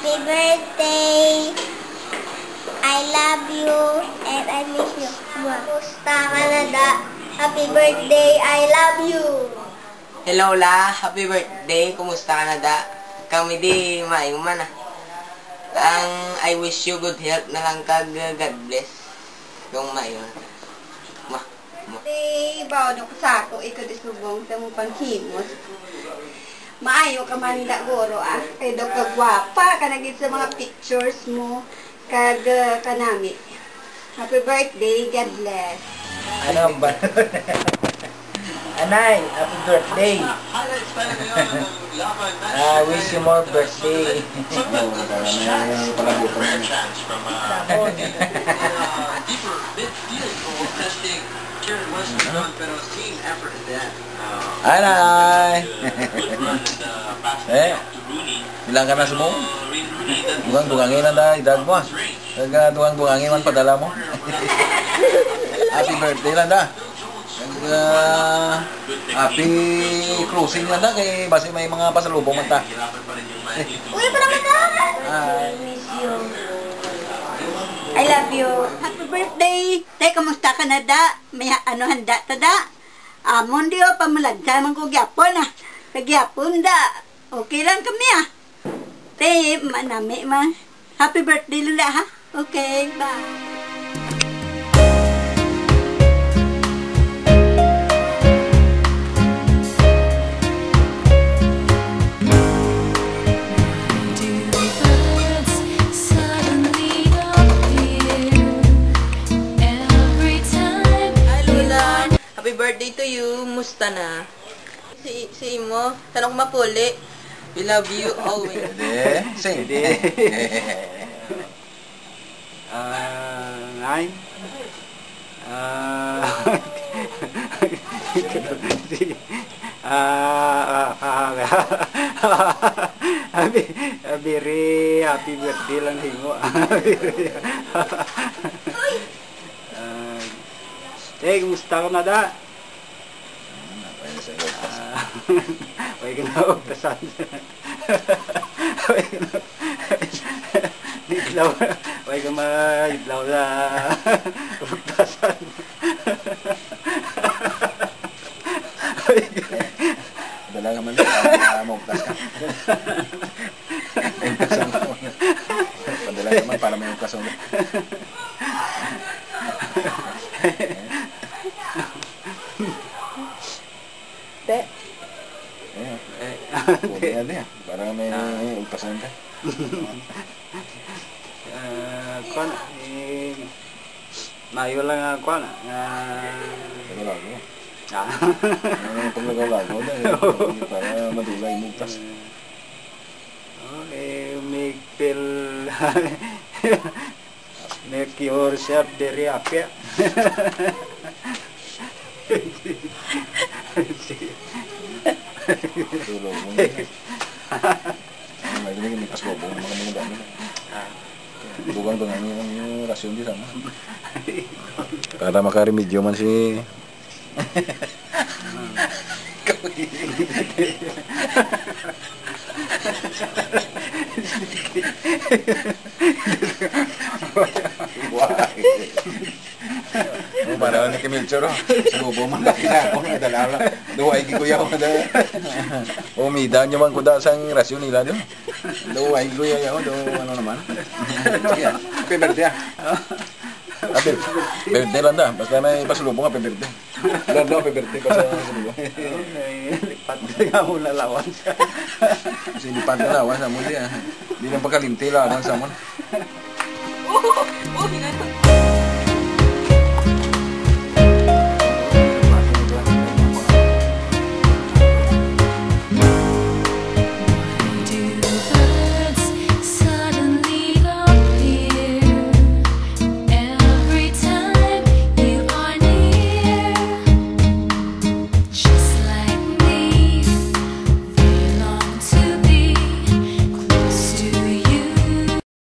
Happy birthday! I love you and I miss you. Kumusta Canada? Happy birthday! I love you! Hello la, happy birthday. Kumusta Canada? Kami di maayong man ah. Ang I wish you good health na lang kag God bless. Kung maayon. Bawa na ko sa ako, ikaw disubong sa mong panghimos. Maayo ka man da goro ah. Kay daw ka gwapa ka nagit sa mga pictures mo kag kanami. Happy birthday, God bless. Ano ba? Anay, happy birthday. I wish you more birthday. Anay! Bilang ka na sumo? Dugang-dugangin na da, idag mo. Dugang-dugangin man padala mo. Happy birthday lang da. Happy closing lang da, kay base may mga pasalubong man ta. Uy, pa naman na! I miss you. I love you. Happy birthday! Tay, kamusta ka na da? May ano handa ta da? Amon di o, pamulagsa man ko gyapon ah. Sa gyapon da. Okay lang kami ah. Tay, manami man. Happy birthday lula ha? Okay, bye. Happy birthday to you. Musta na? Si Imo, tanong mapuli. We love you always. Sige. Nine. Happy birthday lang hingo. Kumusta ka na da? Huwag ka na ugtasan. Huwag ka ma-idlaw na ugtasan. Dala ka man na maugtas ka. Padala ka man para may ugtas ulit. Te. Para may ugtasan ka. Kuan mayo lang ako na. Lago. Paglagaw-lago para madulay mo ugtas. Make yourself very happy. Tulog mo na. May paslobong ng mga mga dami. Dugang-dugang yung rasyon di sama. Para makaremedyo man si... Para ni Kimilcho ro. Subo man na ako nga dalala. Duway gi kuya ko da. Umida nyo man kuda sang rasyon nila do. Duway kuya ko do ano naman. Happy birthday. Happy birthday lang da. Basta may pasalubong happy birthday. Lalo happy birthday pa sa pasalubong. Lipat nga mo lalawan siya. Kasi lipat na lawan sa mo diya. Di lang pagkalimti lang sa mo. Oh,